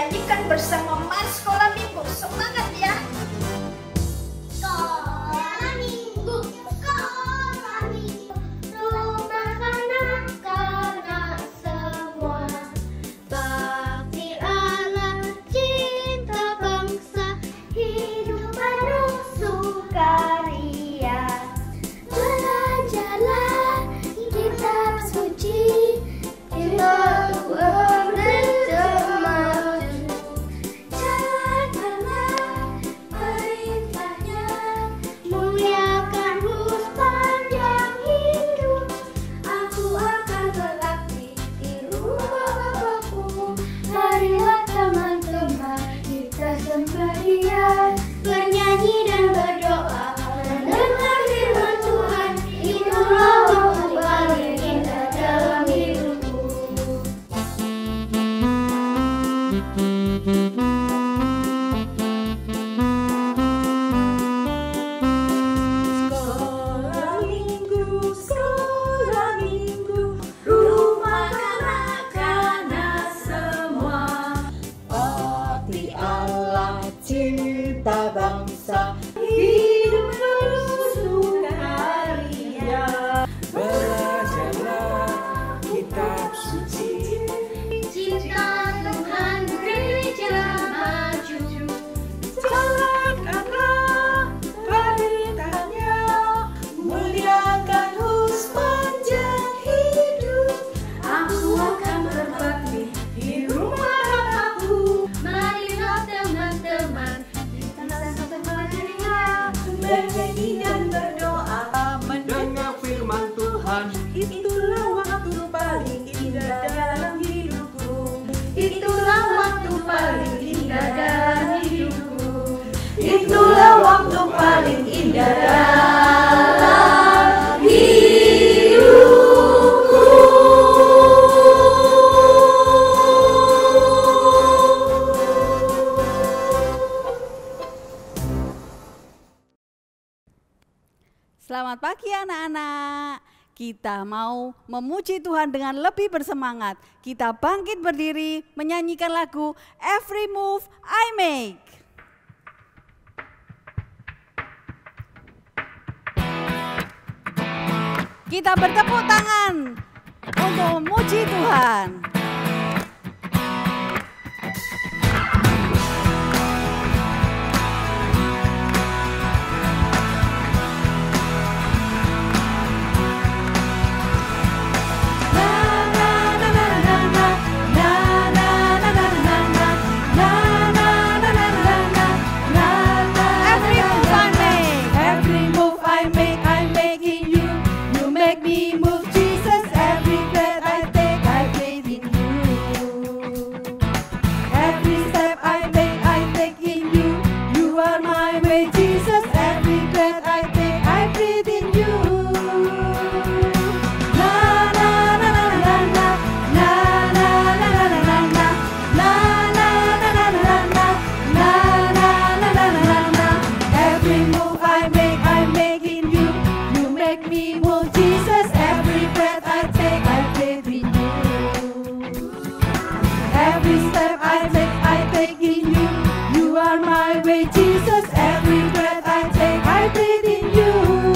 menyanyikan bersama Mas Sekolah Minggu. Semangat ya! Sekolah Minggu, sekolah Minggu, rumah kanak-kanak semua. Bakti Allah, cinta bangsa, hidup penuh sukaria. Belajarlah kitab suci, kita bermaju. Jalankanlah perintahnya, muliakan sepanjang hidup. Aku akan berbakti di rumah Bapakku. Marilah teman-teman, kita sembah Dia, bernyanyi dan berdoa, mendengar firman Tuhan. Itulah waktu paling indah dalam hidupku. Sekolah Minggu, rumah kanak-kanak semua. Bakti Allah, cinta bangsa, hidup penuh sukaria. Belajarlah kitab suci, Cinta Tuhan gereja maju. jalankanlah perintahnya, muliakan sepanjang hidup. Aku akan berbakti di rumah Bapakku. Marilah teman-teman, kita sembah Dia, Bernyanyi dan berdoa, Mendengar firman Tuhan, itulah waktu paling indah dalam hidupku. itulah waktu paling indah dalam hidupku. Itulah waktu paling indah dalam hidupku. Selamat pagi anak-anak. Kita mau memuji Tuhan dengan lebih bersemangat. Kita bangkit berdiri menyanyikan lagu Every Move I Make. Kita bertepuk tangan untuk memuji Tuhan. Every move I make, I'm making you. You make me move, Jesus. Every breath I take, I breathe in you. Every step I take in you. You are my way, Jesus. Every breath I take, I breathe in you. Na na na na na na na na na na na na na na na na na. Every move I make, I'm making you. You make me move, Jesus. Every breath I take in you. Every step I take in you. You are my way, Jesus. Every breath I breathe in you.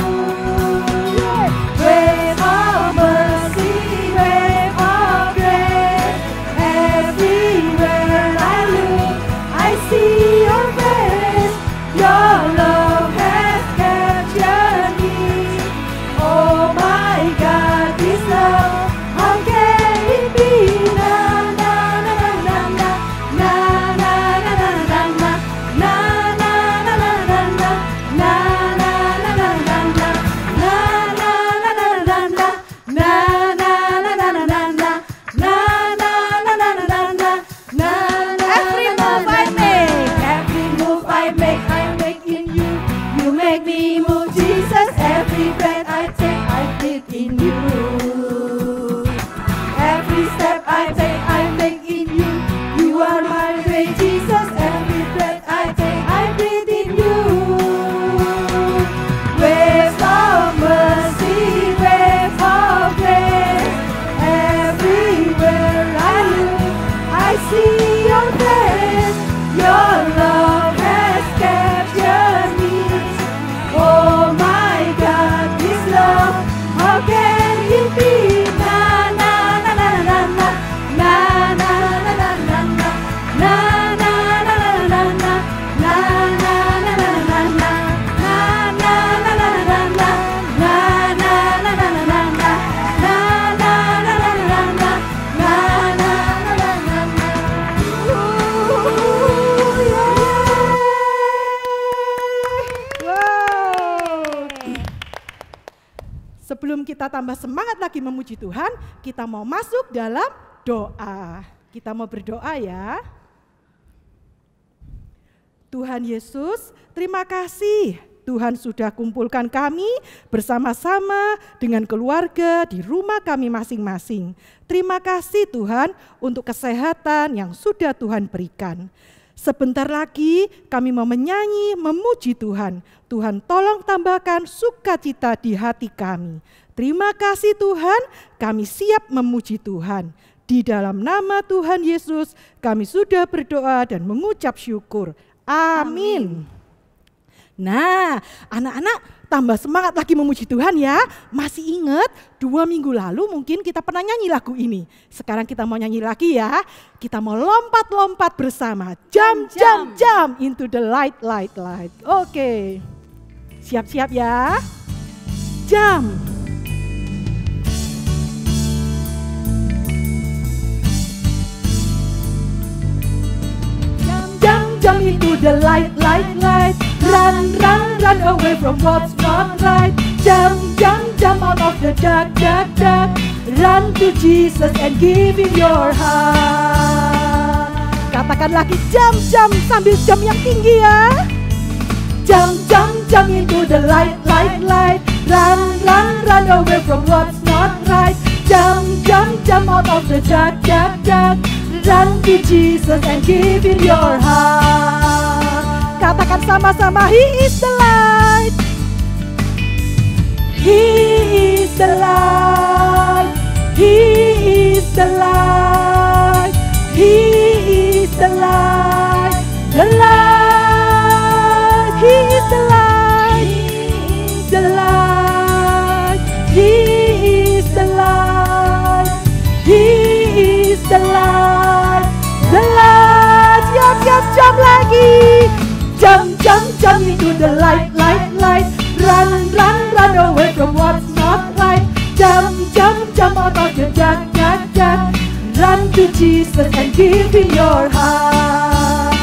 Wave of mercy, wave of grace. Everywhere I look, I see your face. Your love has captured me. Oh my God, this love, how can it be? Na na na na na na na na na na na na na na na na Every move I make, I'm making you. You make me move, Jesus. Every breath I take, I breathe in you. Every step I take, I'm making you. You are my way, Jesus. Every breath I take, I breathe in you. Waves of mercy, waves of grace. Everywhere I look, I see your face. kita tambah semangat lagi memuji Tuhan, kita mau masuk dalam doa. Kita mau berdoa ya. Tuhan Yesus, terima kasih Tuhan sudah kumpulkan kami bersama-sama dengan keluarga di rumah kami masing-masing. Terima kasih Tuhan untuk kesehatan yang sudah Tuhan berikan. Sebentar lagi kami mau menyanyi, memuji Tuhan. Tuhan tolong tambahkan sukacita di hati kami. Terima kasih Tuhan, kami siap memuji Tuhan. Di dalam nama Tuhan Yesus kami sudah berdoa dan mengucap syukur. Amin. Nah, anak-anak tambah semangat lagi memuji Tuhan ya. Masih ingat 2 minggu lalu mungkin kita pernah nyanyi lagu ini. Sekarang kita mau nyanyi lagi ya. Kita mau lompat-lompat bersama. Jump, jump, jump into the light, light, light. Oke. Siap-siap ya. Jump. Jump into the light, light, light. Run, run, run away from what's not right. Jump, jump, jump out of the dark, dark, dark. Run to Jesus and give Him your heart. Katakan lagi jump, jump sambil jump yang tinggi ya. Jump, jump, jump into the light, light, light. Run, run, run away from what's not right. Jump, jump, jump out of the dark, dark, dark. Run to Jesus and give Him your heart. Katakan sama-sama, He is the light. He is the light. He is the light. He is the light. The light. He is the light. The light. He is the light. He is the light. The light. Siap, siap, jump lagi. Jump, jump, jump into the light, light, light. Run, run, run away from what's not right. Jump, jump, jump out of the dark, dark, dark. Run to Jesus and give Him your heart.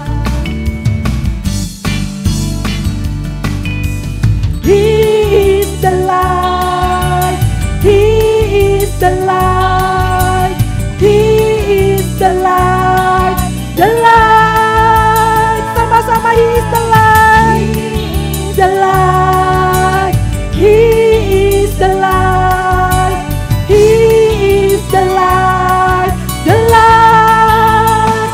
He is the light. He is the light. He is the light. The light. Sama-sama, He is the light. The light. He is the light. He is the light. The light.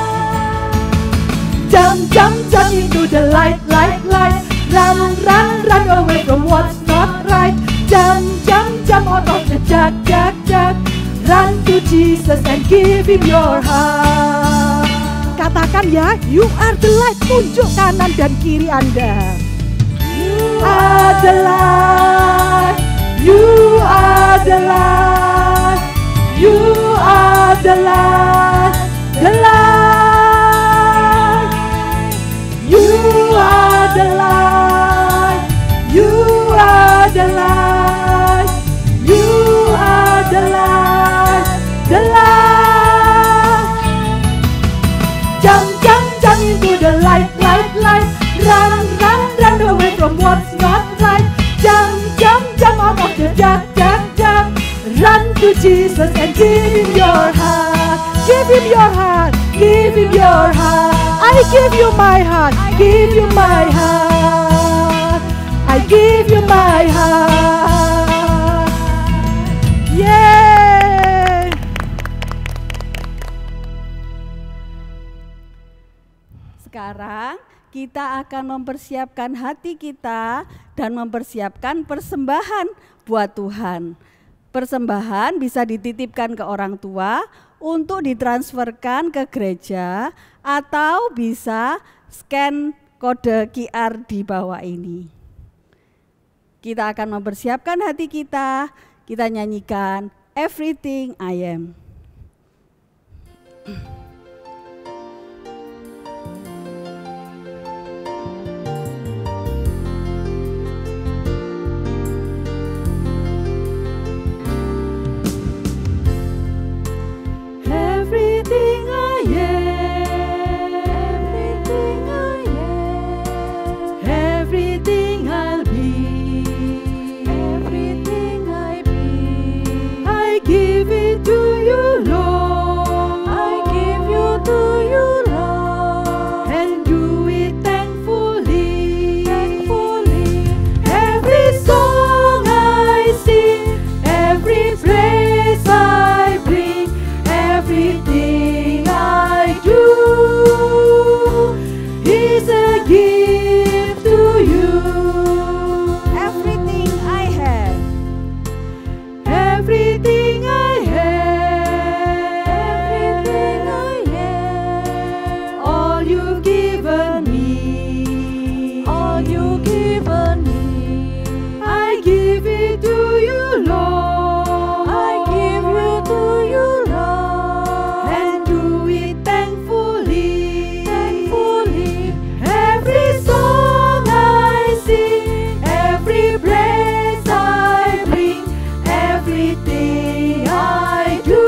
Jump, jump, jump into the light, light, light. Run, run, run away from what's not right. Jump, jump, jump out of the dark, dark, dark. Run to Jesus and give Him your heart. Katakan ya, you are the light. Tunjuk kanan dan kiri Anda. You are the light. You are the light. You are the light. The light. You are the light. You are the light. You are the light. The light. Jump, jump, jump into the light, light, light. Run, run, run away from what's not right. Jump, jump, jump out of the dark, dark, dark. Run to Jesus and give Him your heart. Give Him your heart. Give Him your heart. I give you my heart. Give you my heart. I give you my heart. Yeah. Sekarang kita akan mempersiapkan hati kita dan mempersiapkan persembahan buat Tuhan. Persembahan bisa dititipkan ke orang tua untuk ditransferkan ke gereja atau bisa scan kode QR di bawah ini. Kita akan mempersiapkan hati kita nyanyikan Everything I Am. Everything I am, everything I am, everything I'll be, everything I be. Everything I do is a gift to you. Everything I have, Everything I have, everything I have, all you've given me, all you've given me, I give it to you, Lord. I give it to you, Lord, and do it thankfully, thankfully. Every song I sing, every praise I bring, everything I do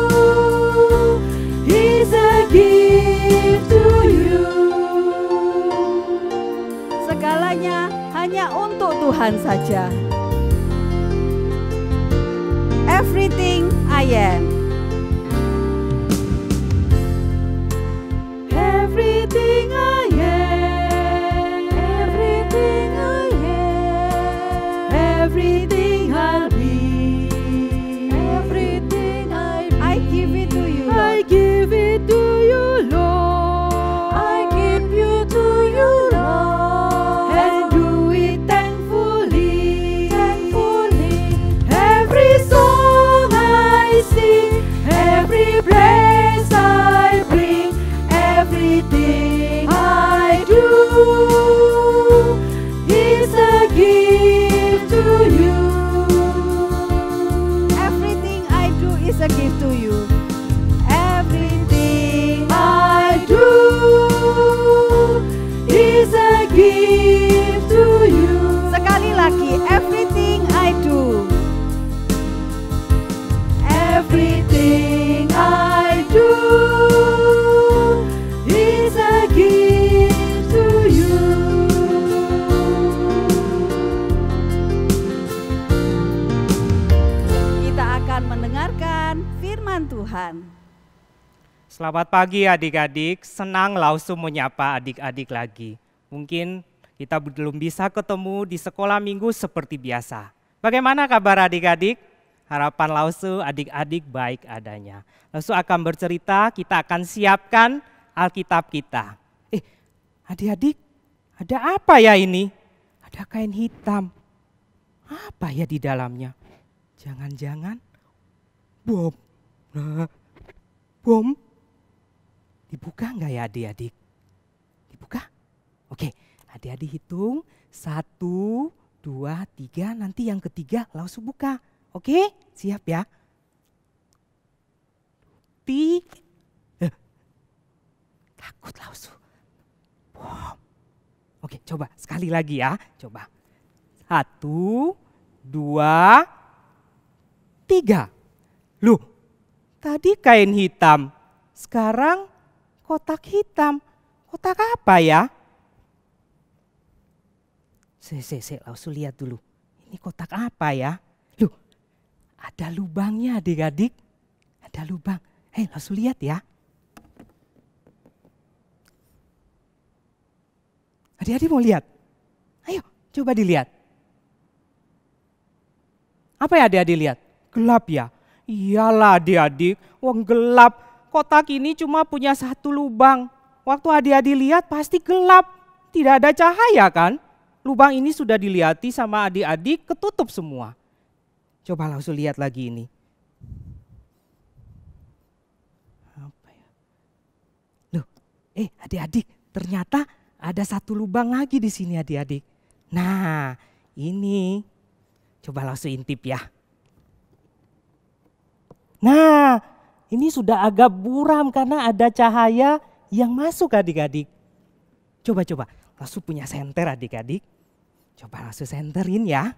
is a gift to you. segalanya hanya untuk Tuhan saja. Everything I am, Everything I am, everything I am, everything I'll be, everything I give it to you, I Lord. give it to you, Lord. I give you to you, Lord, and do it thankfully, thankfully. Every song I sing, every praise I bring, everything I do is a gift to you. Everything I do is a gift to you. Everything I do is a gift to you. Sekali lagi, everything I do. Everything I do is a gift to you. Kita akan mendengarkan firman Tuhan. Selamat pagi adik-adik, senang Lausu menyapa adik-adik lagi. Mungkin kita belum bisa ketemu di sekolah minggu seperti biasa. Bagaimana kabar adik-adik? Harapan Lausu adik-adik baik adanya. Lausu akan bercerita, kita akan siapkan Alkitab kita. Adik-adik, ada apa ya ini? Ada kain hitam. Apa ya di dalamnya? Jangan-jangan bom. Bom? Dibuka nggak ya adik-adik? Dibuka? Oke, adik-adik hitung 1, 2, 3, nanti yang ketiga Lausu buka. Oke, siap ya? Takut Lausu. Bom. Oke, coba sekali lagi ya, coba. 1, 2, 3. Loh, tadi kain hitam, sekarang kotak hitam. Kotak apa ya? Lausu lihat dulu. Ini kotak apa ya? Loh, ada lubangnya adik-adik. Ada lubang. Lausu lihat ya. Adik-adik mau lihat? Ayo, coba dilihat. Apa ya adik-adik lihat? Gelap ya? Iyalah adik-adik, wong gelap. Kotak ini cuma punya 1 lubang. Waktu adik-adik lihat pasti gelap. Tidak ada cahaya kan? Lubang ini sudah dilihati sama adik-adik, ketutup semua. Coba Lausu lihat lagi ini. Apa ya? Loh, adik-adik, ternyata ada 1 lubang lagi di sini adik-adik. Nah, ini. Coba Lausu intip ya. Nah, ini sudah agak buram karena ada cahaya yang masuk adik-adik. Coba, Lausu punya senter adik-adik. Coba Lausu senterin ya.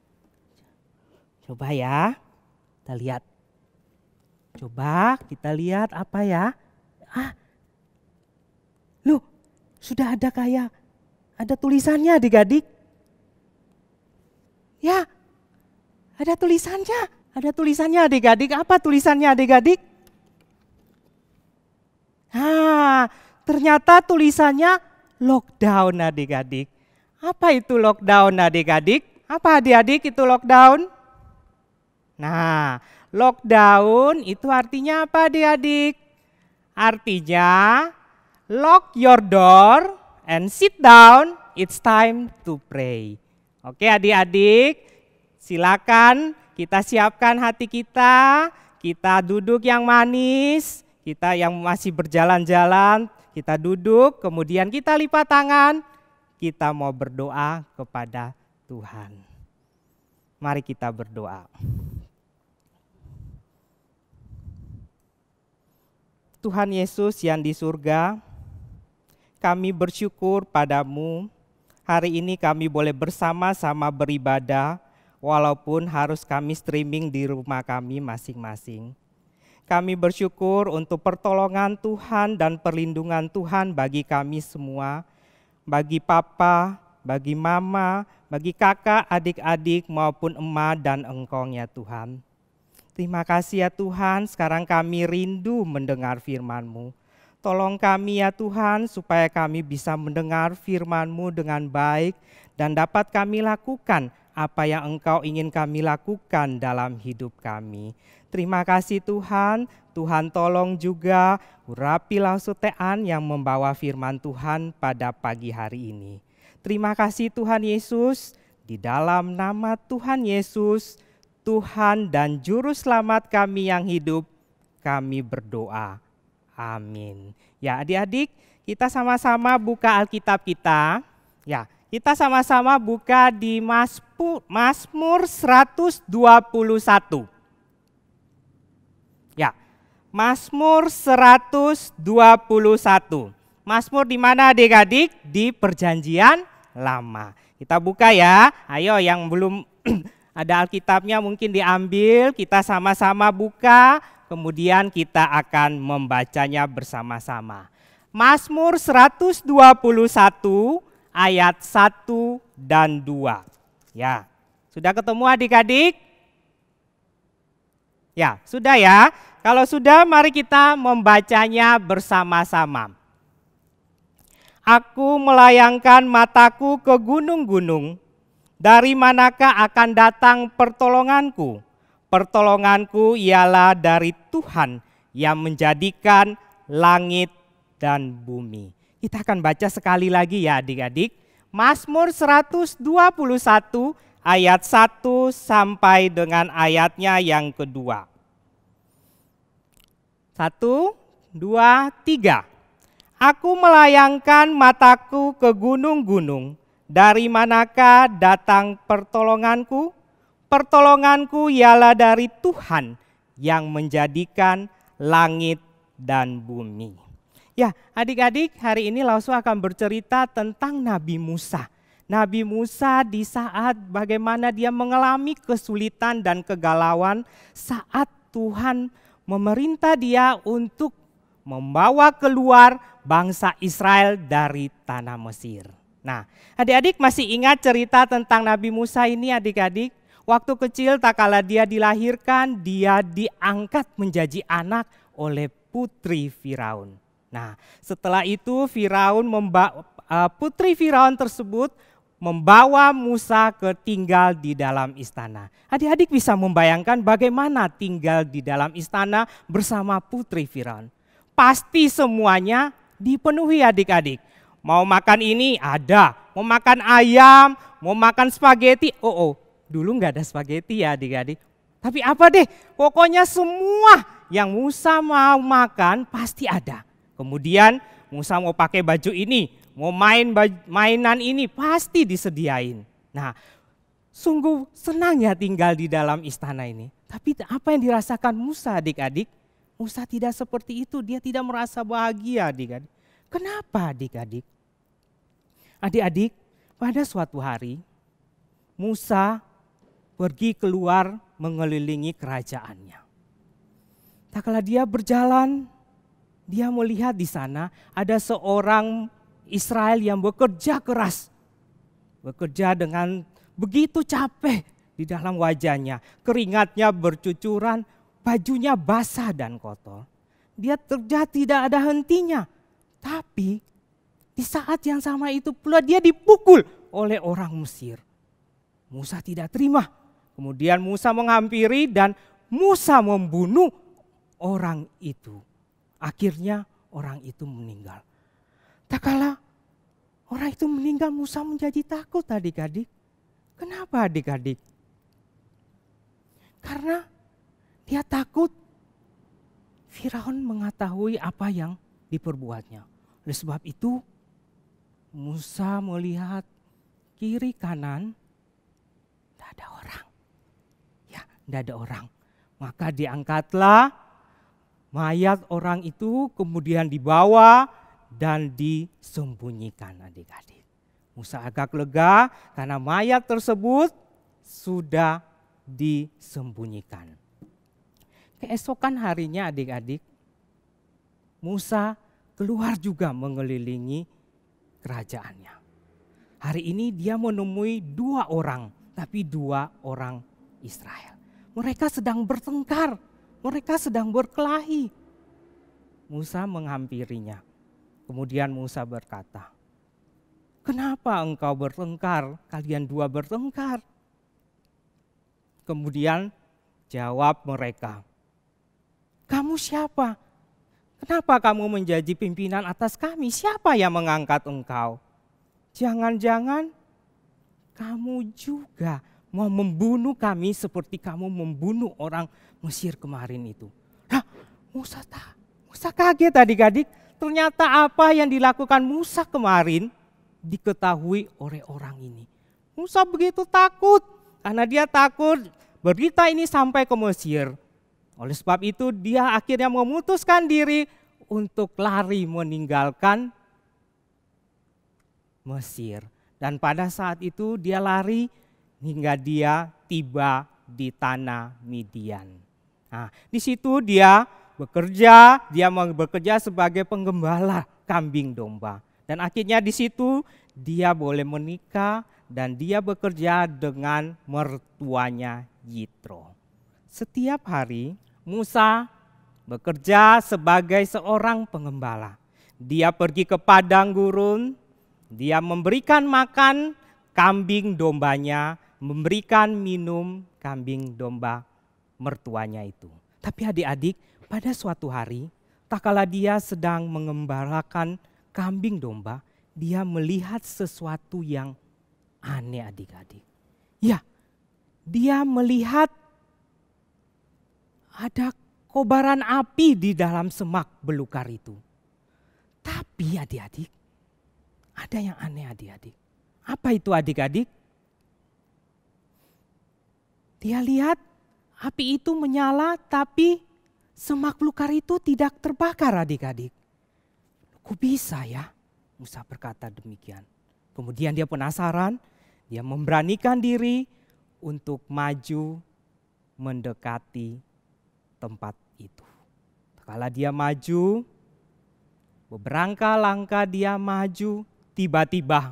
Coba ya, kita lihat. Coba kita lihat apa ya. Loh, sudah ada kayak, ada tulisannya adik-adik. Ya, ada tulisannya. Ada tulisannya adik-adik. Apa tulisannya adik-adik? Ternyata tulisannya lockdown adik-adik. Apa itu lockdown adik-adik? Apa adik-adik itu lockdown? Nah, Lockdown itu artinya apa adik-adik? Artinya lock your door and sit down, it's time to pray. Oke adik-adik, silakan kita siapkan hati kita duduk yang manis, kita yang masih berjalan-jalan, kita duduk, kemudian kita lipat tangan, kita mau berdoa kepada Tuhan. Mari kita berdoa. Tuhan Yesus yang di surga, kami bersyukur padamu. Hari ini kami boleh bersama-sama beribadah, walaupun harus kami streaming di rumah kami masing-masing. Kami bersyukur untuk pertolongan Tuhan dan perlindungan Tuhan bagi kami semua, bagi papa, bagi mama, bagi kakak, adik-adik maupun emak dan engkong ya Tuhan. Terima kasih ya Tuhan, sekarang kami rindu mendengar firman-Mu. Tolong kami ya Tuhan supaya kami bisa mendengar firman-Mu dengan baik dan dapat kami lakukan apa yang Engkau ingin kami lakukan dalam hidup kami. Terima kasih Tuhan, Tuhan tolong juga urapi lausutean yang membawa firman Tuhan pada pagi hari ini. Terima kasih Tuhan Yesus, di dalam nama Tuhan Yesus, Tuhan dan Juru Selamat kami yang hidup, kami berdoa. Amin. Ya adik-adik, kita sama-sama buka Alkitab kita. Ya, kita sama-sama buka di Mazmur 121. Ya, Mazmur 121. Mazmur di mana adik-adik? Di Perjanjian Lama. Kita buka ya. Ayo yang belum ada Alkitabnya mungkin diambil, kita sama-sama buka, kemudian kita akan membacanya bersama-sama. Mazmur 121 ayat 1 dan 2. Ya, sudah ketemu adik-adik? Ya, sudah ya. Kalau sudah mari kita membacanya bersama-sama. Aku melayangkan mataku ke gunung-gunung. Dari manakah akan datang pertolonganku? Pertolonganku ialah dari Tuhan yang menjadikan langit dan bumi. Kita akan baca sekali lagi ya adik-adik. Mazmur 121 ayat 1 sampai dengan ayatnya yang kedua. 1, 2, 3. Aku melayangkan mataku ke gunung-gunung. Dari manakah datang pertolonganku? Pertolonganku ialah dari Tuhan yang menjadikan langit dan bumi. Ya, adik-adik, hari ini Lausu akan bercerita tentang Nabi Musa. Nabi Musa di saat bagaimana dia mengalami kesulitan dan kegalauan saat Tuhan memerintah dia untuk membawa keluar bangsa Israel dari tanah Mesir. Nah, adik-adik masih ingat cerita tentang Nabi Musa ini adik-adik? Waktu kecil tak kala dia dilahirkan, dia diangkat menjadi anak oleh putri Firaun. Nah, setelah itu putri Firaun tersebut membawa Musa tinggal di dalam istana. Adik-adik bisa membayangkan bagaimana tinggal di dalam istana bersama putri Firaun. Pasti semuanya dipenuhi adik-adik. Mau makan ini ada, mau makan ayam, mau makan spaghetti. Dulu nggak ada spaghetti ya adik-adik. Tapi apa deh, pokoknya semua yang Musa mau makan pasti ada. Kemudian Musa mau pakai baju ini, mau mainan ini pasti disediain. Nah, sungguh senang ya tinggal di dalam istana ini. Tapi apa yang dirasakan Musa adik-adik? Musa tidak seperti itu, dia tidak merasa bahagia adik-adik. Kenapa adik-adik? Adik-adik, pada suatu hari Musa pergi keluar mengelilingi kerajaannya. Tak kala dia berjalan, dia melihat di sana ada seorang Israel yang bekerja keras. Bekerja dengan begitu capek di dalam wajahnya. Keringatnya bercucuran, bajunya basah dan kotor. Dia kerja tidak ada hentinya. Tapi di saat yang sama itu pula dia dipukul oleh orang Mesir. Musa tidak terima. Kemudian Musa menghampiri dan Musa membunuh orang itu. Akhirnya orang itu meninggal. Tak kala orang itu meninggal, Musa menjadi takut adik-adik. Kenapa adik-adik? Karena dia takut Firaun mengetahui apa yang diperbuatnya. Oleh sebab itu Musa melihat kiri kanan, tidak ada orang. Ya, tidak ada orang. Maka diangkatlah mayat orang itu, kemudian dibawa dan disembunyikan adik-adik. Musa agak lega karena mayat tersebut sudah disembunyikan. Keesokan harinya adik-adik, Musa keluar juga mengelilingi kerajaannya. Hari ini dia menemui 2 orang, tapi 2 orang Israel. Mereka sedang bertengkar, mereka sedang berkelahi. Musa menghampirinya. Kemudian Musa berkata, "Kenapa engkau bertengkar? Kalian 2 bertengkar." Kemudian jawab mereka, "Kamu siapa? Kenapa kamu menjadi pimpinan atas kami? Siapa yang mengangkat engkau? Jangan-jangan kamu juga mau membunuh kami seperti kamu membunuh orang Mesir kemarin itu." Nah, Musa kaget adik-adik. Ternyata apa yang dilakukan Musa kemarin diketahui oleh orang ini. Musa begitu takut karena dia takut berita ini sampai ke Mesir. Oleh sebab itu dia akhirnya memutuskan diri untuk lari meninggalkan Mesir. Dan pada saat itu dia lari hingga dia tiba di tanah Midian. Nah, di situ dia bekerja sebagai penggembala kambing domba. Dan akhirnya di situ dia boleh menikah dan dia bekerja dengan mertuanya Yitro. Setiap hari Musa bekerja sebagai seorang penggembala. Dia pergi ke padang gurun, dia memberikan makan kambing dombanya, memberikan minum kambing domba mertuanya itu. Tapi adik-adik, pada suatu hari, tak kala dia sedang mengembalakan kambing domba, dia melihat sesuatu yang aneh adik-adik. Ya, dia melihat ada kobaran api di dalam semak belukar itu. Tapi adik-adik, ada yang aneh adik-adik. Apa itu adik-adik? Dia lihat api itu menyala tapi semak belukar itu tidak terbakar adik-adik. Kok bisa ya? Musa berkata demikian. Kemudian dia penasaran, dia memberanikan diri untuk maju mendekati tempat itu. Kala dia maju, beberapa langkah dia maju, tiba-tiba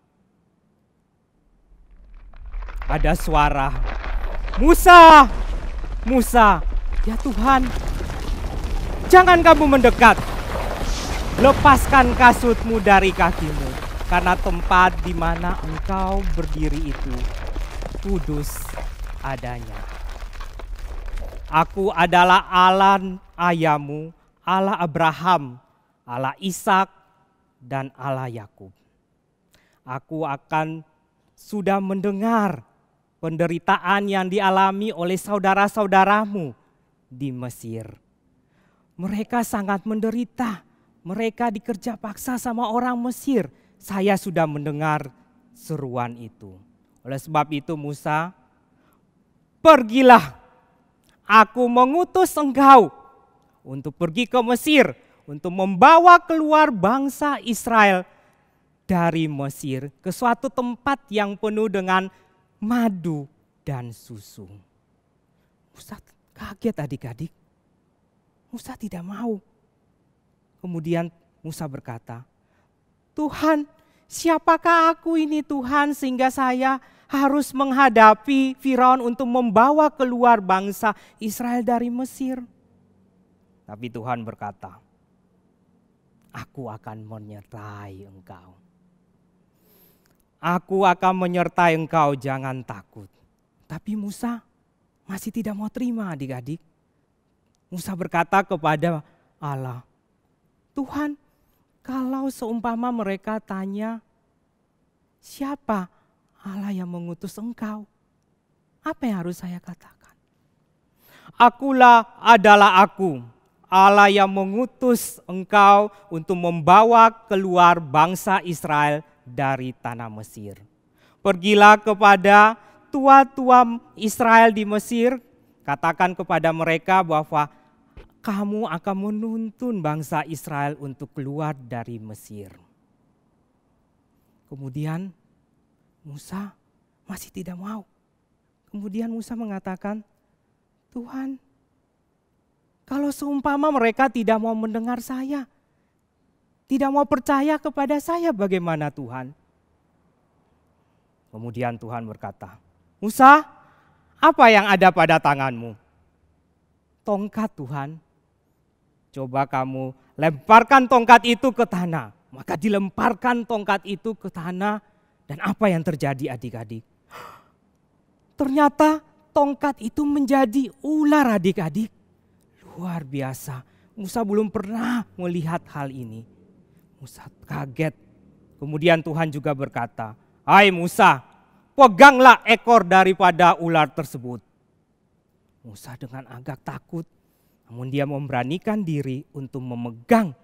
ada suara, "Musa, Musa, ya Tuhan, jangan kamu mendekat. Lepaskan kasutmu dari kakimu, karena tempat di mana engkau berdiri itu kudus adanya. Aku adalah Allah ayahmu, Allah Abraham, Allah Ishak, dan Allah Yakub. Aku akan sudah mendengar penderitaan yang dialami oleh saudara-saudaramu di Mesir. Mereka sangat menderita, mereka dikerja paksa sama orang Mesir. Saya sudah mendengar seruan itu. Oleh sebab itu Musa, pergilah. Aku mengutus engkau untuk pergi ke Mesir, untuk membawa keluar bangsa Israel dari Mesir ke suatu tempat yang penuh dengan madu dan susu. Musa kaget adik-adik. Musa tidak mau. Kemudian Musa berkata, "Tuhan, siapakah aku ini Tuhan sehingga saya harus menghadapi Firaun untuk membawa keluar bangsa Israel dari Mesir?" Tapi Tuhan berkata, "Aku akan menyertai engkau. Aku akan menyertai engkau, jangan takut." Tapi Musa masih tidak mau terima adik-adik. Musa berkata kepada Allah, Tuhan, kalau seumpama mereka tanya, siapa Allah yang mengutus engkau? Apa yang harus saya katakan? Akulah adalah aku, Allah yang mengutus engkau untuk membawa keluar bangsa Israel dari tanah Mesir. Pergilah kepada tua-tua Israel di Mesir, katakan kepada mereka bahwa kamu akan menuntun bangsa Israel untuk keluar dari Mesir. Kemudian Musa masih tidak mau. Kemudian Musa mengatakan, Tuhan, kalau seumpama mereka tidak mau mendengar saya, tidak mau percaya kepada saya, bagaimana Tuhan? Kemudian Tuhan berkata, Musa, apa yang ada pada tanganmu? Tongkat Tuhan. Coba kamu lemparkan tongkat itu ke tanah. Maka dilemparkan tongkat itu ke tanah. Dan apa yang terjadi adik-adik? Ternyata tongkat itu menjadi ular adik-adik. Luar biasa. Musa belum pernah melihat hal ini. Musa kaget. Kemudian Tuhan juga berkata, hai Musa, peganglah ekor daripada ular tersebut. Musa dengan agak takut, namun dia memberanikan diri untuk memegang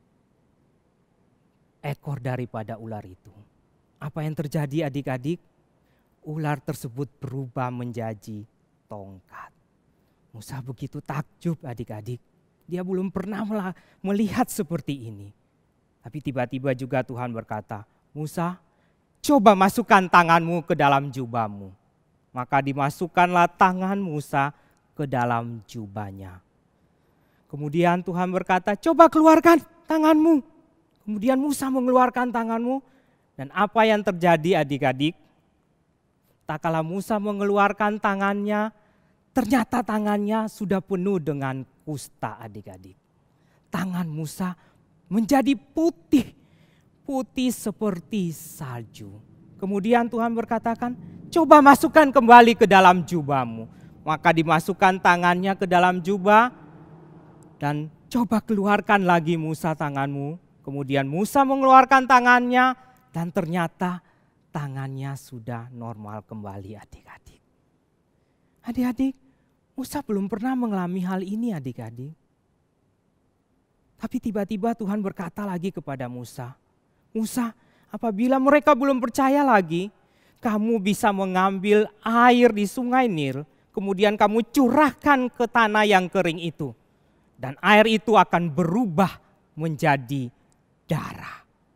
ekor daripada ular itu. Apa yang terjadi adik-adik? Ular tersebut berubah menjadi tongkat. Musa begitu takjub adik-adik. Dia belum pernah melihat seperti ini. Tapi tiba-tiba juga Tuhan berkata, Musa, coba masukkan tanganmu ke dalam jubahmu. Maka dimasukkanlah tangan Musa ke dalam jubahnya. Kemudian Tuhan berkata, coba keluarkan tanganmu. Kemudian Musa mengeluarkan tanganmu. Dan apa yang terjadi adik-adik? Tak kala Musa mengeluarkan tangannya, ternyata tangannya sudah penuh dengan kusta adik-adik. Tangan Musa menjadi putih, putih seperti salju. Kemudian Tuhan berkatakan, coba masukkan kembali ke dalam jubahmu. Maka dimasukkan tangannya ke dalam jubah dan coba keluarkan lagi Musa tanganmu. Kemudian Musa mengeluarkan tangannya dan ternyata tangannya sudah normal kembali adik-adik. Adik-adik, Musa belum pernah mengalami hal ini adik-adik. Tapi tiba-tiba Tuhan berkata lagi kepada Musa, Musa, apabila mereka belum percaya lagi, kamu bisa mengambil air di sungai Nil, kemudian kamu curahkan ke tanah yang kering itu. Dan air itu akan berubah menjadi darah.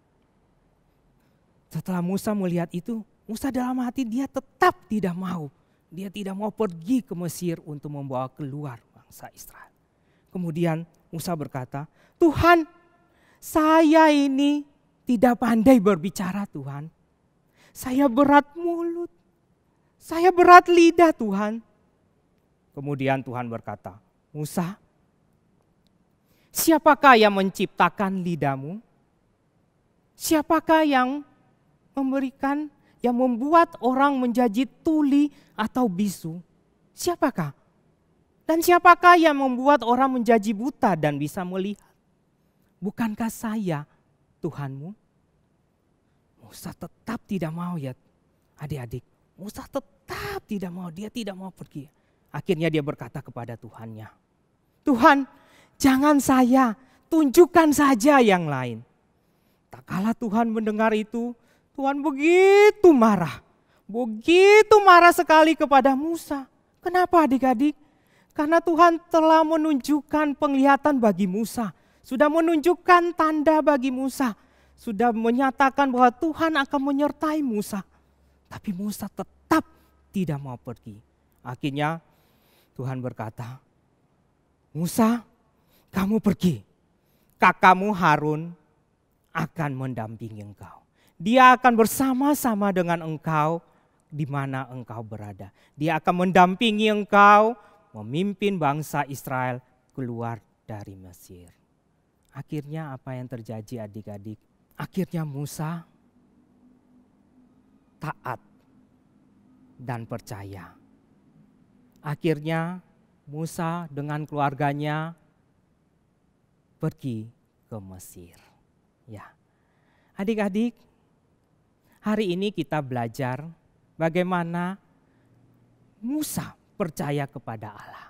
Setelah Musa melihat itu, Musa dalam hati dia tetap tidak mau. Dia tidak mau pergi ke Mesir untuk membawa keluar bangsa Israel. Kemudian Musa berkata, Tuhan, saya ini tidak pandai berbicara Tuhan. Saya berat mulut, saya berat lidah Tuhan. Kemudian Tuhan berkata, Musa, siapakah yang menciptakan lidahmu? Siapakah yang memberikan, yang membuat orang menjadi tuli atau bisu? Siapakah? Dan siapakah yang membuat orang menjadi buta dan bisa melihat? Bukankah saya Tuhanmu? Musa tetap tidak mau ya adik-adik. Musa tetap tidak mau, dia tidak mau pergi. Akhirnya dia berkata kepada Tuhannya, Tuhan, jangan saya, tunjukkan saja yang lain. Tak kala Tuhan mendengar itu, Tuhan begitu marah sekali kepada Musa. Kenapa adik-adik? Karena Tuhan telah menunjukkan penglihatan bagi Musa. Sudah menunjukkan tanda bagi Musa. Sudah menyatakan bahwa Tuhan akan menyertai Musa. Tapi Musa tetap tidak mau pergi. Akhirnya Tuhan berkata, Musa, kamu pergi. Kakakmu Harun akan mendampingi engkau. Dia akan bersama-sama dengan engkau di mana engkau berada. Dia akan mendampingi engkau memimpin bangsa Israel keluar dari Mesir. Akhirnya apa yang terjadi adik-adik? Akhirnya Musa taat dan percaya. Akhirnya Musa dengan keluarganya pergi ke Mesir. Ya, adik-adik, hari ini kita belajar bagaimana Musa percaya kepada Allah.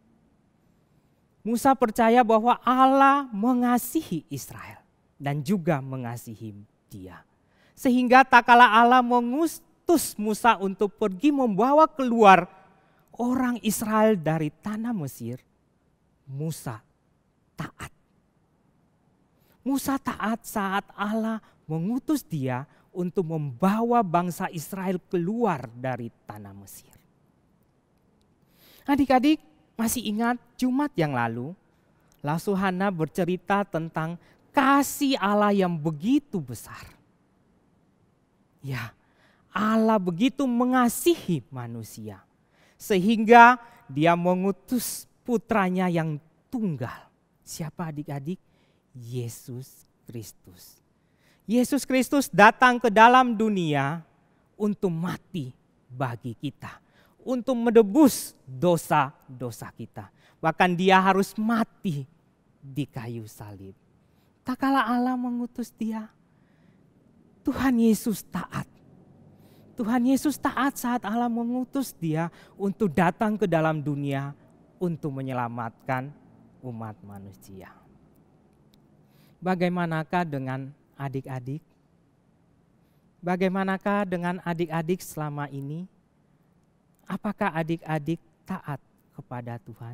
Musa percaya bahwa Allah mengasihi Israel dan juga mengasihi dia. Sehingga tak kala Allah mengutus Musa untuk pergi membawa keluar orang Israel dari tanah Mesir, Musa taat. Musa taat saat Allah mengutus dia untuk membawa bangsa Israel keluar dari tanah Mesir. Adik-adik, masih ingat Jumat yang lalu, Lasuhana bercerita tentang kasih Allah yang begitu besar. Ya, Allah begitu mengasihi manusia sehingga dia mengutus putranya yang tunggal. Siapa adik-adik? Yesus Kristus. Yesus Kristus datang ke dalam dunia untuk mati bagi kita, untuk menebus dosa-dosa kita. Bahkan dia harus mati di kayu salib. Tak kala Allah mengutus dia, Tuhan Yesus taat. Tuhan Yesus taat saat Allah mengutus dia untuk datang ke dalam dunia untuk menyelamatkan umat manusia. Bagaimanakah dengan adik-adik? Bagaimanakah dengan adik-adik selama ini? Apakah adik-adik taat kepada Tuhan?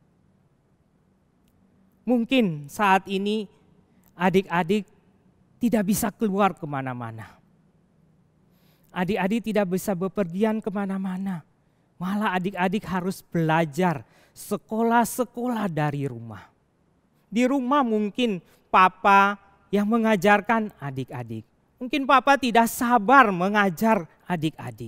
Mungkin saat ini adik-adik tidak bisa keluar kemana-mana. Adik-adik tidak bisa bepergian kemana-mana. Malah adik-adik harus belajar sekolah-sekolah dari rumah. Di rumah mungkin papa yang mengajarkan adik-adik. Mungkin papa tidak sabar mengajar adik-adik.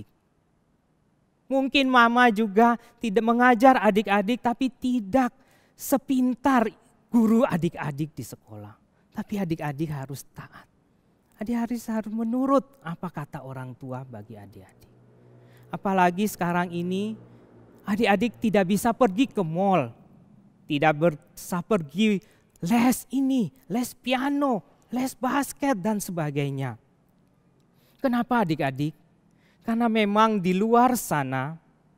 Mungkin mama juga tidak mengajar adik-adik tapi tidak sepintar guru adik-adik di sekolah. Tapi adik-adik harus taat. Adik-adik harus menurut apa kata orang tua bagi adik-adik. Apalagi sekarang ini adik-adik tidak bisa pergi ke mall. Tidak bisa pergi les ini, les piano, les basket dan sebagainya. Kenapa adik-adik? Karena memang di luar sana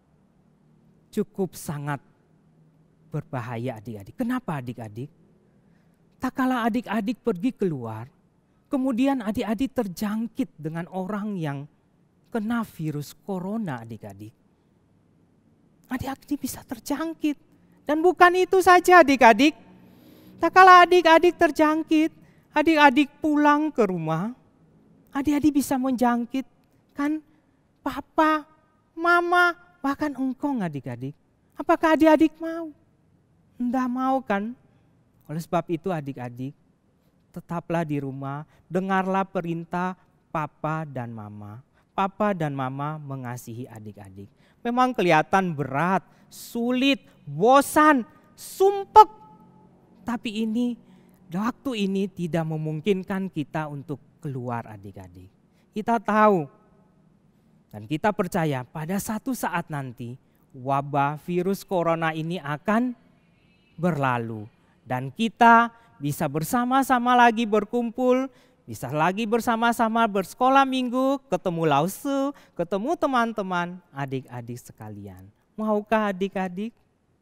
cukup sangat berbahaya adik-adik. Kenapa adik-adik? Tak kala adik-adik pergi keluar, kemudian adik-adik terjangkit dengan orang yang kena virus corona adik-adik. Adik-adik bisa terjangkit. Dan bukan itu saja adik-adik. Tak kala adik-adik terjangkit, adik-adik pulang ke rumah, adik-adik bisa menjangkit kan papa, mama, bahkan engkong adik-adik. Apakah adik-adik mau? Tidak mau kan? Oleh sebab itu adik-adik, tetaplah di rumah, dengarlah perintah papa dan mama. Papa dan mama mengasihi adik-adik. Memang kelihatan berat, sulit, bosan, sumpek. Tapi waktu ini tidak memungkinkan kita untuk keluar adik-adik. Kita tahu dan kita percaya pada satu saat nanti wabah virus corona ini akan berlalu. Dan kita bisa bersama-sama lagi berkumpul, bisa lagi bersama-sama bersekolah minggu, ketemu lause, ketemu teman-teman, adik-adik sekalian. Maukah adik-adik?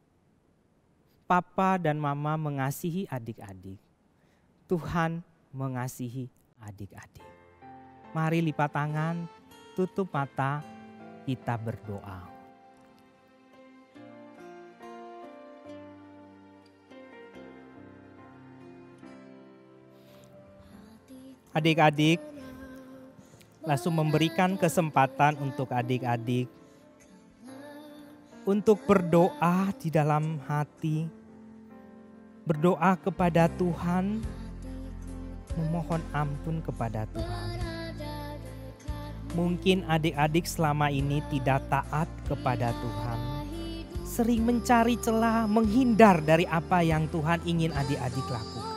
Papa dan mama mengasihi adik-adik. Tuhan mengasihi adik-adik. Mari lipat tangan, tutup mata, kita berdoa. Adik-adik, langsung memberikan kesempatan untuk adik-adik untuk berdoa di dalam hati, berdoa kepada Tuhan, memohon ampun kepada Tuhan. Mungkin adik-adik selama ini tidak taat kepada Tuhan, sering mencari celah, menghindar dari apa yang Tuhan ingin adik-adik lakukan.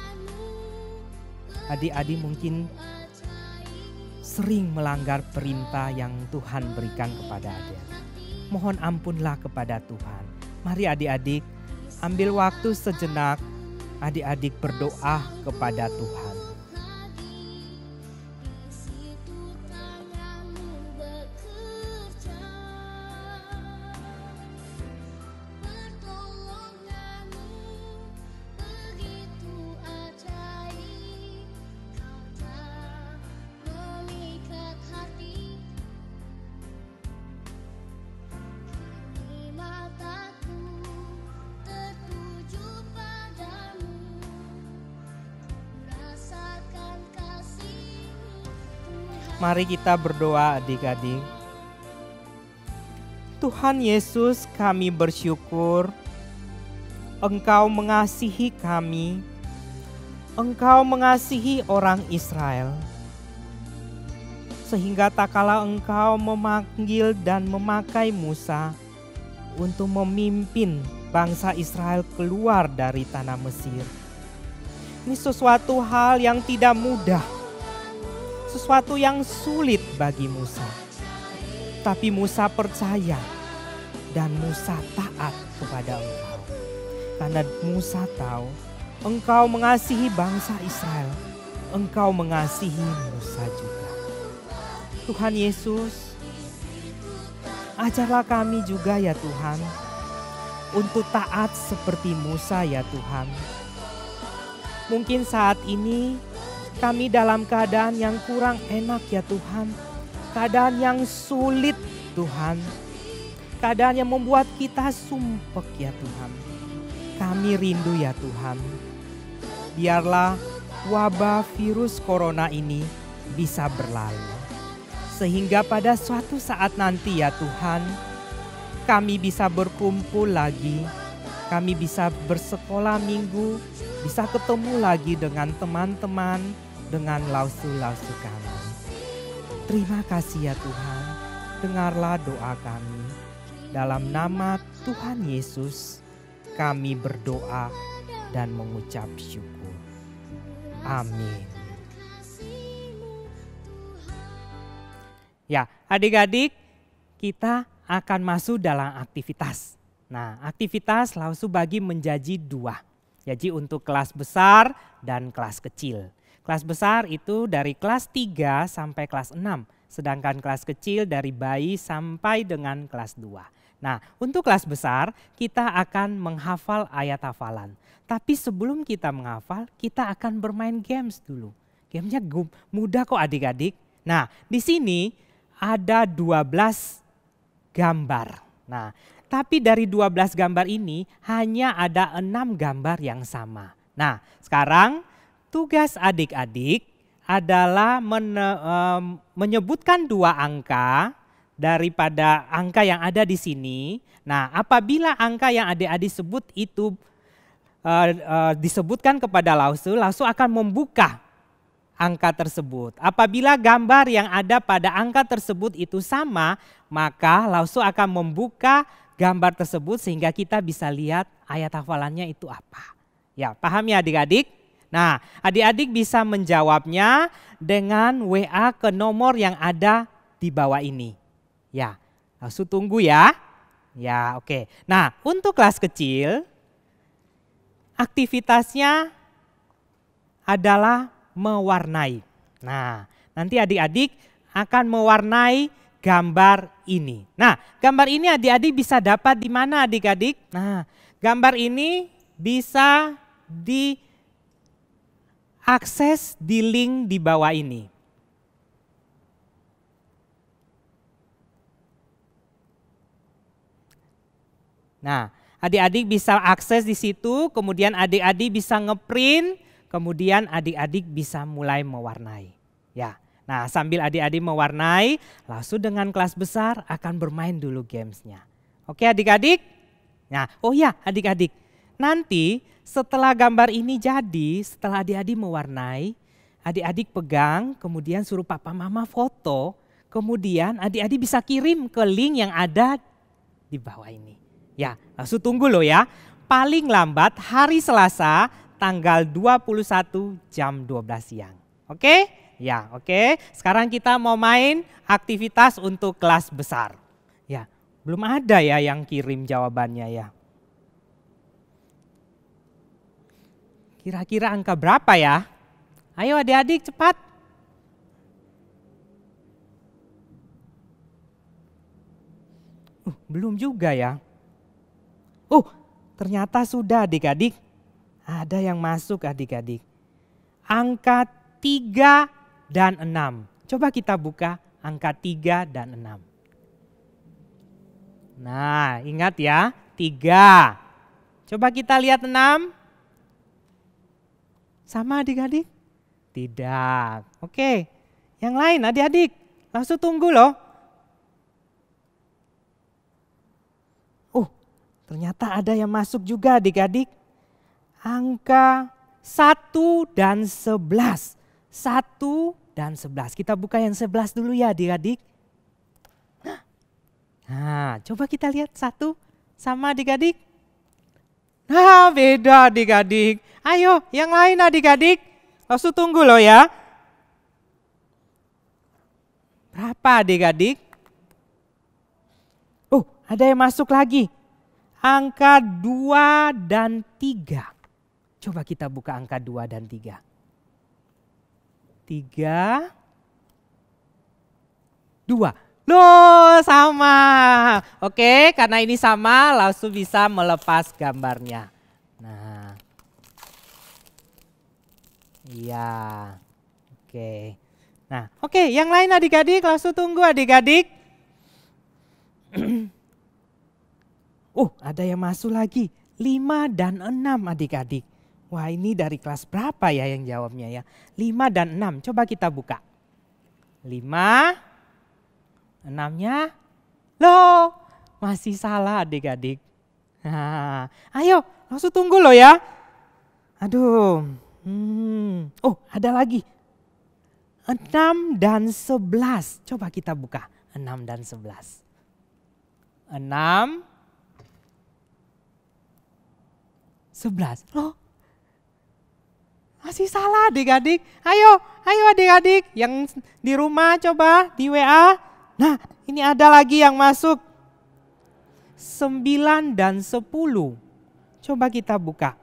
Adik-adik mungkin sering melanggar perintah yang Tuhan berikan kepada adik-adik. mohon ampunlah kepada Tuhan. Mari adik-adik, ambil waktu sejenak, adik-adik berdoa kepada Tuhan. Mari kita berdoa adik-adik. Tuhan Yesus, kami bersyukur Engkau mengasihi kami. Engkau mengasihi orang Israel. Sehingga tak kala Engkau memanggil dan memakai Musa untuk memimpin bangsa Israel keluar dari tanah Mesir. Ini sesuatu hal yang tidak mudah. Sesuatu yang sulit bagi Musa. Tapi Musa percaya dan Musa taat kepada Engkau. Karena Musa tahu Engkau mengasihi bangsa Israel. Engkau mengasihi Musa juga. Tuhan Yesus, ajarlah kami juga ya Tuhan, untuk taat seperti Musa ya Tuhan. Mungkin saat ini kami dalam keadaan yang kurang enak ya Tuhan. Keadaan yang sulit Tuhan. Keadaan yang membuat kita sumpek ya Tuhan. Kami rindu ya Tuhan. Biarlah wabah virus corona ini bisa berlalu. Sehingga pada suatu saat nanti ya Tuhan, kami bisa berkumpul lagi. Kami bisa bersekolah minggu, bisa ketemu lagi dengan teman-teman, dengan lausu-lausu kami. Terima kasih ya Tuhan, dengarlah doa kami. Dalam nama Tuhan Yesus, kami berdoa dan mengucap syukur. Amin. Ya, adik-adik, kita akan masuk dalam aktivitas. Nah, aktivitas lausu bagi menjadi dua. Jadi untuk kelas besar dan kelas kecil. Kelas besar itu dari kelas 3 sampai kelas 6. Sedangkan kelas kecil dari bayi sampai dengan kelas 2. Nah, untuk kelas besar kita akan menghafal ayat hafalan. Tapi sebelum kita menghafal, kita akan bermain games dulu. Gamenya mudah kok adik-adik. Nah, di sini ada 12 gambar. Nah, tapi dari 12 gambar ini hanya ada 6 gambar yang sama. Nah, sekarang tugas adik-adik adalah menyebutkan 2 angka daripada angka yang ada di sini. Nah, apabila angka yang adik-adik sebut itu disebutkan kepada lausu, lausu akan membuka angka tersebut. Apabila gambar yang ada pada angka tersebut itu sama, maka lausu akan membuka gambar tersebut sehingga kita bisa lihat ayat hafalannya itu apa. Ya, paham ya adik-adik? Nah, adik-adik bisa menjawabnya dengan WA ke nomor yang ada di bawah ini. Ya, lausu tunggu ya. Ya, oke. Nah, untuk kelas kecil, aktivitasnya adalah mewarnai. Nah, nanti adik-adik akan mewarnai gambar ini. Nah, gambar ini adik-adik bisa dapat di mana adik-adik? Nah, gambar ini bisa diakses di link di bawah ini. Nah, adik-adik bisa akses di situ, kemudian adik-adik bisa ngeprint, kemudian adik-adik bisa mulai mewarnai. Ya. Nah, sambil adik-adik mewarnai, langsung dengan kelas besar akan bermain dulu gamesnya. Oke adik-adik? Nah, oh ya adik-adik, nanti setelah gambar ini jadi, setelah adik-adik mewarnai, adik-adik pegang, kemudian suruh papa mama foto, kemudian adik-adik bisa kirim ke link yang ada di bawah ini. Ya, langsung tunggu loh ya, paling lambat hari Selasa tanggal 21 jam 12 siang. Oke? Ya, oke. Sekarang kita mau main aktivitas untuk kelas besar. Ya, Belum ada ya yang kirim jawabannya ya. Kira-kira angka berapa ya? Ayo adik-adik cepat. Belum juga ya. Ternyata sudah adik-adik. Ada yang masuk adik-adik. Angka 3 dan 6. Coba kita buka angka 3 dan 6. Nah, ingat ya, 3. Coba kita lihat 6. Sama adik-adik? Tidak. Oke, yang lain adik-adik, langsung tunggu loh. Ternyata ada yang masuk juga adik-adik. Angka 1 dan 11. 1 dan 11. Kita buka yang 11 dulu ya adik-adik. Nah, coba kita lihat 1 sama adik-adik. Nah, beda adik-adik. Ayo, yang lain adik-adik. Langsung tunggu loh ya. Berapa adik-adik? Ada yang masuk lagi. Angka 2 dan 3. Coba kita buka angka 2 dan 3. 3, 2. Loh, sama. Oke, karena ini sama langsung bisa melepas gambarnya. Nah. Iya. Oke. Nah, oke, yang lain adik-adik langsung tunggu adik-adik. Ada yang masuk lagi. 5 dan 6 adik-adik. Wah, ini dari kelas berapa ya yang jawabnya ya? 5 dan 6. Coba kita buka. 5, 6-nya. Loh, masih salah adik-adik. Nah, ayo langsung tunggu loh ya. Aduh. Ada lagi. 6 dan 11. Coba kita buka. 6 dan 11. 6, 11. Loh, masih salah adik-adik. Ayo adik-adik yang di rumah coba di WA. Nah, ini ada lagi yang masuk. 9 dan 10. Coba kita buka.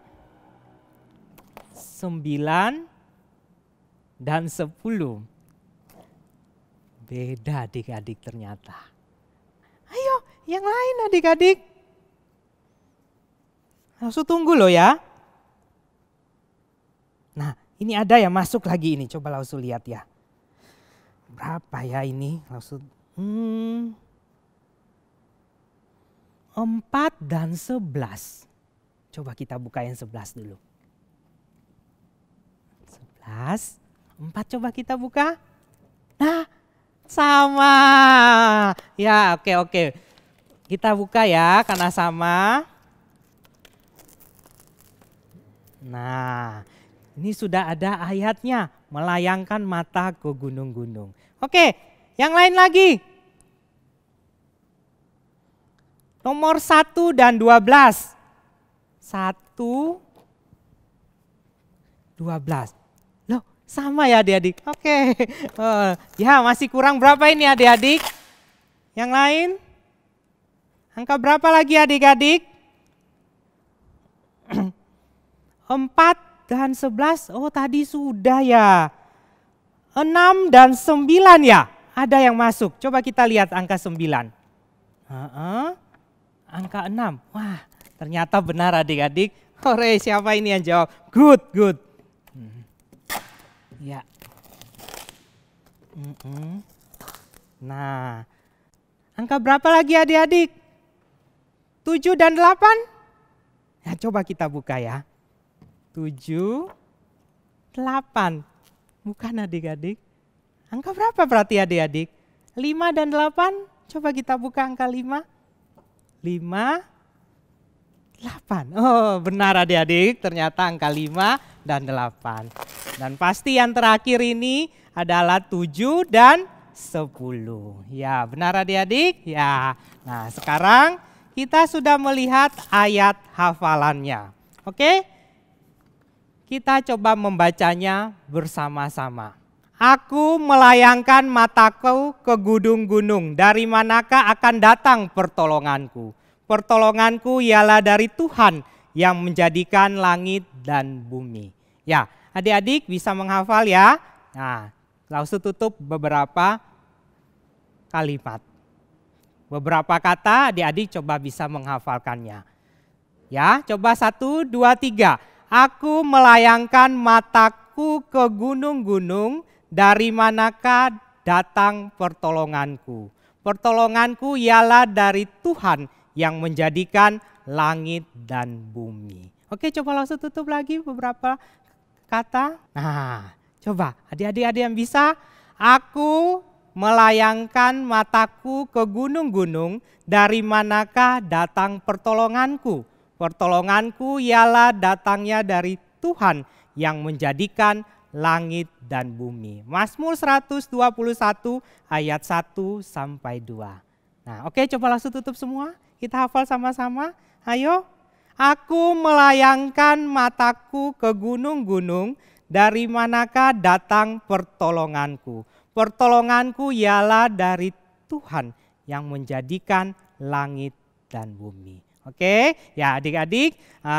9 dan 10. Beda adik-adik ternyata. Ayo, yang lain adik-adik. Langsung tunggu loh ya. Nah, ini ada yang masuk lagi ini. Coba langsung lihat ya. Berapa ya ini? Langsung 4 dan 11. Coba kita buka yang 11 dulu. 11, 4 coba kita buka. Nah, sama. Ya, oke. Kita buka ya karena sama. Nah, ini sudah ada ayatnya, melayangkan mata ke gunung-gunung. Oke, yang lain lagi. Nomor 1 dan 12. 1, 12. Loh, sama ya adik-adik. Oke. Ya, masih kurang berapa ini adik-adik? Yang lain? Angka berapa lagi adik-adik? 4 dan 11, tadi sudah ya. 6 dan 9 ya, ada yang masuk. Coba kita lihat angka 9. Angka 6, wah ternyata benar adik-adik. Hore, siapa ini yang jawab? Good. Ya. Nah, angka berapa lagi adik-adik? 7 dan 8? Ya, coba kita buka ya. 7, 8. Bukan adik-adik. Angka berapa berarti adik-adik? 5 dan 8. Coba kita buka angka 5. 5, 8. Oh, benar adik-adik. Ternyata angka 5 dan 8. Dan pasti yang terakhir ini adalah 7 dan 10. Ya, benar adik-adik? Ya. Nah, sekarang kita sudah melihat ayat hafalannya. Oke? Kita coba membacanya bersama-sama. Aku melayangkan mataku ke gunung-gunung, dari manakah akan datang pertolonganku? Pertolonganku ialah dari Tuhan yang menjadikan langit dan bumi. Ya, adik-adik bisa menghafal ya. Nah, langsung tutup beberapa kalimat. Beberapa kata adik-adik coba bisa menghafalkannya. Ya, coba 1, 2, 3. Aku melayangkan mataku ke gunung-gunung, dari manakah datang pertolonganku? Pertolonganku ialah dari Tuhan yang menjadikan langit dan bumi. Oke, coba langsung tutup lagi beberapa kata. Nah, coba adik-adik yang bisa. Aku melayangkan mataku ke gunung-gunung, dari manakah datang pertolonganku? Pertolonganku ialah datangnya dari Tuhan yang menjadikan langit dan bumi. Mazmur 121 ayat 1 sampai 2. Nah, oke, coba langsung tutup semua. Kita hafal sama-sama. Ayo. Aku melayangkan mataku ke gunung-gunung, dari manakah datang pertolonganku? Pertolonganku ialah dari Tuhan yang menjadikan langit dan bumi. Oke, ya adik-adik,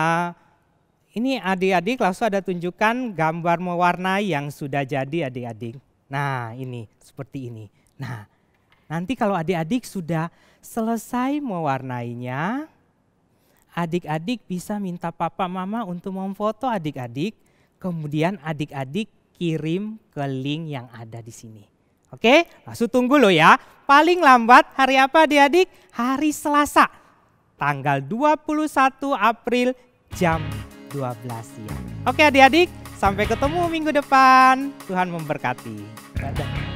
ini adik-adik langsung ada tunjukkan gambar mewarnai yang sudah jadi adik-adik. Nah ini seperti ini. Nah nanti kalau adik-adik sudah selesai mewarnainya, adik-adik bisa minta papa mama untuk memfoto adik-adik. Kemudian adik-adik kirim ke link yang ada di sini. Oke, langsung tunggu loh ya. Paling lambat hari apa adik-adik? Hari Selasa, tanggal 21 April jam 12 siang. Oke adik-adik, sampai ketemu minggu depan. Tuhan memberkati. Dadah.